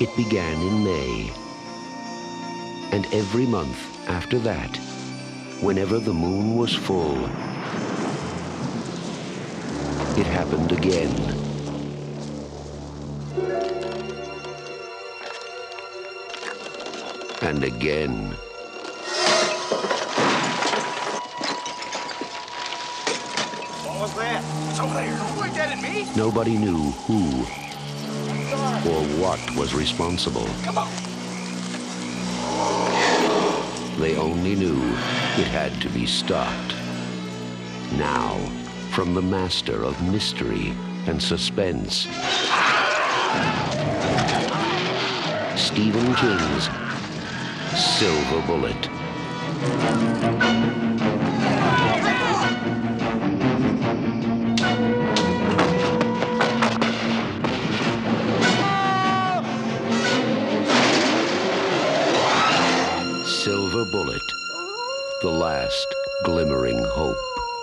It began in May. And every month after that, whenever the moon was full, it happened again. And again. What was that? It's over there. Don't point that at me. Nobody knew who or what was responsible. Come on. They only knew it had to be stopped. Now, from the master of mystery and suspense, Stephen King's Silver Bullet. Silver Bullet, the last glimmering hope.